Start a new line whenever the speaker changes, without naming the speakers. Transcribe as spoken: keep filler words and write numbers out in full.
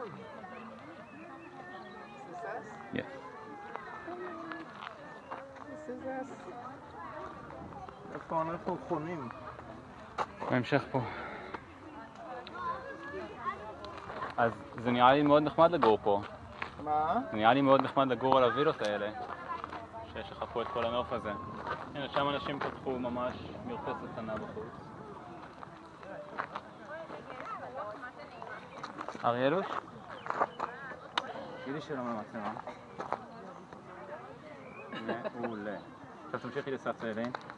Yes.
This is us. איפה אנחנו חונים?
בהמשך פה. אז זה נראה לי מאוד נחמד לגור פה.
מה?
זה נראה לי מאוד נחמד לגור על הווילות האלה. שיש לך פה את כל הנוף הזה. הנה, שם אנשים פתחו ממש מרפסת קטנה בחוץ. אריאלוש? תגידי שלום למצלמה. מעולה. עכשיו תמשיכי לספר לי.